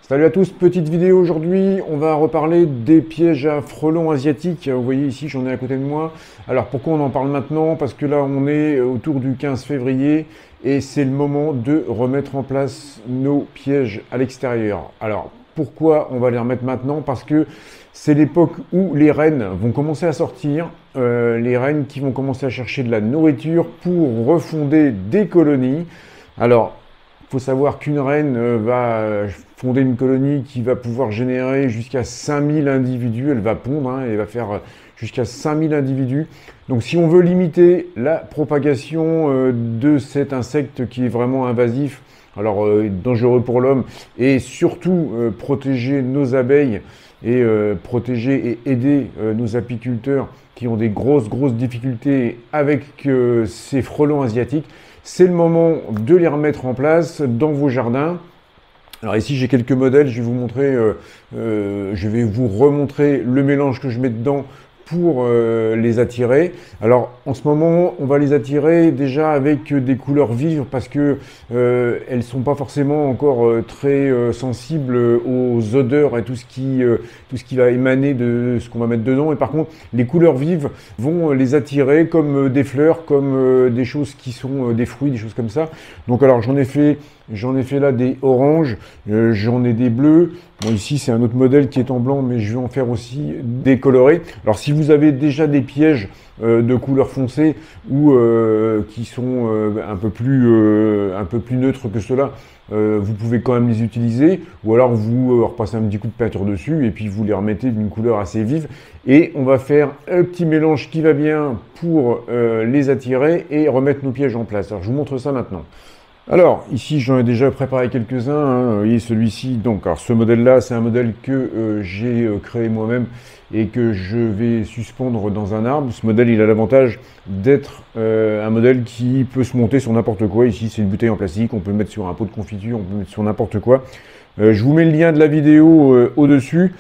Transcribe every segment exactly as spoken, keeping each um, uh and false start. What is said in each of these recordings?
Salut à tous, petite vidéo aujourd'hui, on va reparler des pièges à frelons asiatiques. Vous voyez ici, j'en ai à côté de moi. Alors pourquoi on en parle maintenant? Parce que là on est autour du quinze février et c'est le moment de remettre en place nos pièges à l'extérieur. Alors pourquoi on va les remettre maintenant? Parce que c'est l'époque où les rennes vont commencer à sortir, euh, les rennes qui vont commencer à chercher de la nourriture pour refonder des colonies. Alors, il faut savoir qu'une reine va fonder une colonie qui va pouvoir générer jusqu'à cinq mille individus. Elle va pondre, hein, elle va faire jusqu'à cinq mille individus. Donc si on veut limiter la propagation euh, de cet insecte qui est vraiment invasif, alors euh, dangereux pour l'homme, et surtout euh, protéger nos abeilles et euh, protéger et aider euh, nos apiculteurs qui ont des grosses, grosses difficultés avec euh, ces frelons asiatiques, c'est le moment de les remettre en place dans vos jardins. Alors ici j'ai quelques modèles, je vais vous montrer, euh, euh, je vais vous remontrer le mélange que je mets dedans pour euh, les attirer. Alors en ce moment on va les attirer déjà avec des couleurs vives parce que euh, elles sont pas forcément encore euh, très euh, sensibles aux odeurs et tout ce qui euh, tout ce qui va émaner de ce qu'on va mettre dedans. Et par contre les couleurs vives vont les attirer comme euh, des fleurs, comme euh, des choses qui sont euh, des fruits, des choses comme ça. Donc alors j'en ai fait J'en ai fait là des oranges, euh, j'en ai des bleus. Bon, ici, c'est un autre modèle qui est en blanc, mais je vais en faire aussi des colorés. Alors, si vous avez déjà des pièges euh, de couleur foncée ou euh, qui sont euh, un peu plus, euh, un peu plus neutres que ceux-là, euh, vous pouvez quand même les utiliser. Ou alors, vous euh, repassez un petit coup de peinture dessus et puis vous les remettez d'une couleur assez vive. Et on va faire un petit mélange qui va bien pour euh, les attirer et remettre nos pièges en place. Alors, je vous montre ça maintenant. Alors, ici, j'en ai déjà préparé quelques-uns. Hein. Vous voyez, celui-ci, donc, alors ce modèle-là, c'est un modèle que euh, j'ai euh, créé moi-même et que je vais suspendre dans un arbre. Ce modèle, il a l'avantage d'être euh, un modèle qui peut se monter sur n'importe quoi. Ici, c'est une bouteille en plastique, on peut le mettre sur un pot de confiture, on peut le mettre sur n'importe quoi. Euh, je vous mets le lien de la vidéo euh, au-dessus.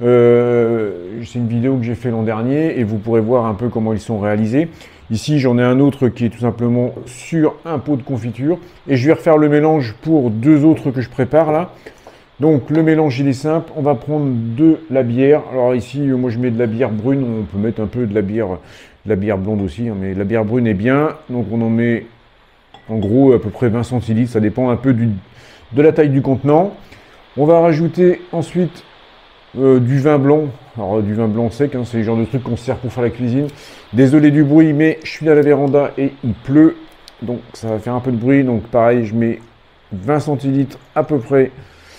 Euh, c'est une vidéo que j'ai fait l'an dernier et vous pourrez voir un peu comment ils sont réalisés. Ici, j'en ai un autre qui est tout simplement sur un pot de confiture. Et je vais refaire le mélange pour deux autres que je prépare là. Donc, le mélange, il est simple. On va prendre de la bière. Alors ici, moi, je mets de la bière brune. On peut mettre un peu de la bière, de la bière blonde aussi. Hein, mais la bière brune est bien. Donc, on en met en gros à peu près vingt centilitres. Ça dépend un peu du, de la taille du contenant. On va rajouter ensuite Euh, du vin blanc, alors euh, du vin blanc sec, hein, c'est le genre de truc qu'on se sert pour faire la cuisine. Désolé du bruit, mais je suis à la véranda et il pleut, donc ça va faire un peu de bruit. Donc pareil, je mets vingt centilitres à peu près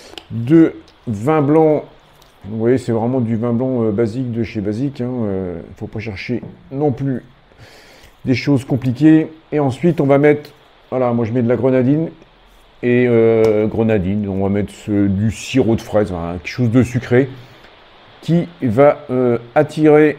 de vin blanc. Vous voyez, c'est vraiment du vin blanc euh, basique de chez Basique. Il hein, ne euh, faut pas chercher non plus des choses compliquées. Et ensuite, on va mettre, voilà, moi je mets de la grenadine. Et euh, grenadine, on va mettre ce, du sirop de fraise, hein, quelque chose de sucré, qui va euh, attirer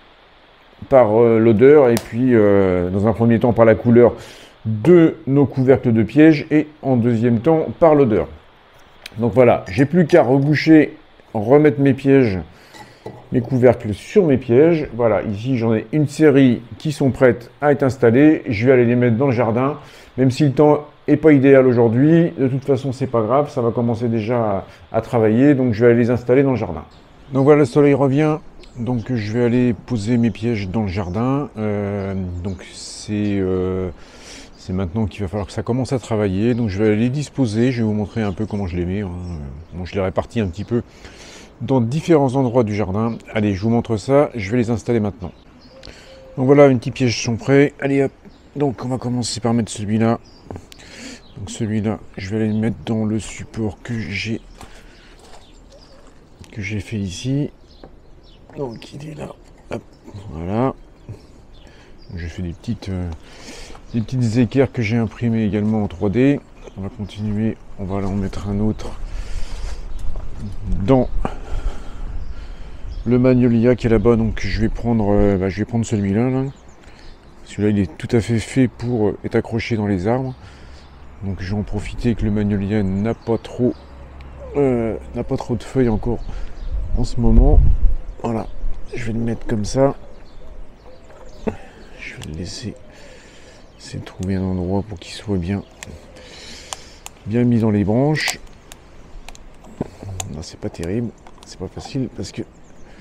par euh, l'odeur et puis euh, dans un premier temps par la couleur de nos couvercles de pièges et en deuxième temps par l'odeur. Donc voilà, j'ai plus qu'à reboucher, remettre mes pièges, mes couvercles sur mes pièges. Voilà, ici j'en ai une série qui sont prêtes à être installées. Je vais aller les mettre dans le jardin, même si le temps est pas idéal aujourd'hui. De toute façon, c'est pas grave, ça va commencer déjà à, à travailler, donc je vais aller les installer dans le jardin. Donc voilà, le soleil revient, donc je vais aller poser mes pièges dans le jardin. Euh, donc c'est euh, c'est maintenant qu'il va falloir que ça commence à travailler. Donc je vais aller les disposer, je vais vous montrer un peu comment je les mets. Hein. Bon, je les répartis un petit peu dans différents endroits du jardin. Allez, je vous montre ça, je vais les installer maintenant. Donc voilà, mes petits pièges sont prêts. Allez hop, donc on va commencer par mettre celui-là. Donc celui-là, je vais aller le mettre dans le support que j'ai que j'ai fait ici. Donc il est là. Hop, voilà. J'ai fait des petites euh, des petites équerres que j'ai imprimées également en trois D. On va continuer. On va en mettre un autre dans le magnolia qui est là-bas. Donc je vais prendre, euh, bah, je vais prendre celui-là. Là. Celui-là, il est tout à fait fait pour être accroché dans les arbres. Donc je vais en profiter que le magnolia n'a pas trop euh, n'a pas trop de feuilles encore en ce moment. Voilà, je vais le mettre comme ça. Je vais le laisser essayer de trouver un endroit pour qu'il soit bien bien mis dans les branches. là c'est pas terrible, c'est pas facile parce que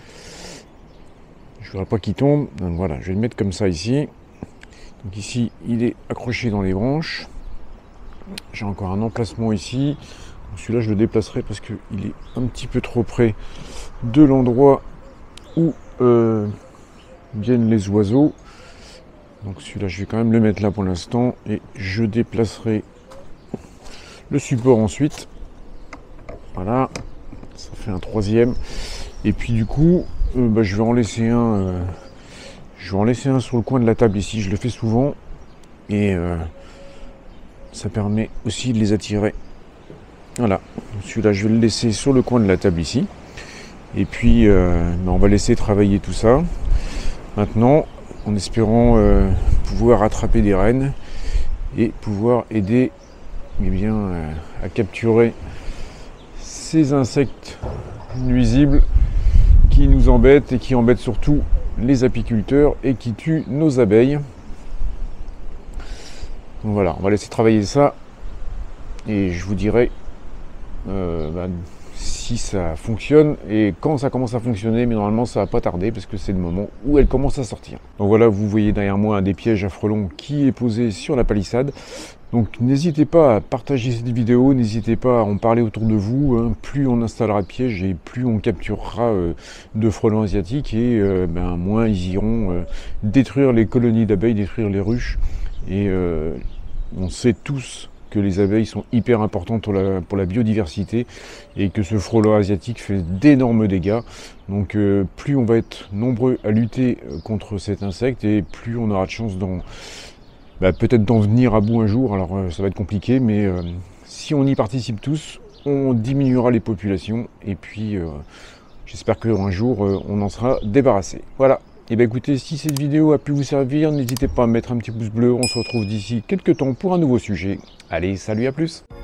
je voudrais pas qu'il tombe. Donc voilà, je vais le mettre comme ça ici. Donc ici il est accroché dans les branches. J'ai encore un emplacement ici. Celui-là je le déplacerai parce qu'il est un petit peu trop près de l'endroit où euh, viennent les oiseaux. Donc celui-là je vais quand même le mettre là pour l'instant et je déplacerai le support ensuite. Voilà, ça fait un troisième. Et puis du coup, euh, bah, je vais en laisser un. Euh, je vais en laisser un sur le coin de la table ici. Je le fais souvent et euh, ça permet aussi de les attirer. Voilà, celui-là je vais le laisser sur le coin de la table ici. Et puis euh, bah, on va laisser travailler tout ça. Maintenant, en espérant euh, pouvoir attraper des rennes et pouvoir aider eh bien, euh, à capturer ces insectes nuisibles qui nous embêtent et qui embêtent surtout les apiculteurs et qui tuent nos abeilles. Donc voilà, on va laisser travailler ça et je vous dirai euh, bah, si ça fonctionne et quand ça commence à fonctionner, mais normalement ça va pas tarder parce que c'est le moment où elle commence à sortir. Donc voilà, vous voyez derrière moi un des pièges à frelons qui est posé sur la palissade. Donc n'hésitez pas à partager cette vidéo, n'hésitez pas à en parler autour de vous, hein. Plus on installera de pièges et plus on capturera euh, de frelons asiatiques et euh, ben, moins ils iront euh, détruire les colonies d'abeilles, détruire les ruches. Et euh, on sait tous que les abeilles sont hyper importantes pour la, pour la biodiversité et que ce frelon asiatique fait d'énormes dégâts. Donc euh, plus on va être nombreux à lutter contre cet insecte et plus on aura de chance d'en bah, peut-être d'en venir à bout un jour. Alors euh, ça va être compliqué, mais euh, si on y participe tous, on diminuera les populations et puis euh, j'espère qu'un jour euh, on en sera débarrassé. Voilà. Et bien écoutez, si cette vidéo a pu vous servir, n'hésitez pas à mettre un petit pouce bleu. On se retrouve d'ici quelques temps pour un nouveau sujet. Allez, salut, à plus!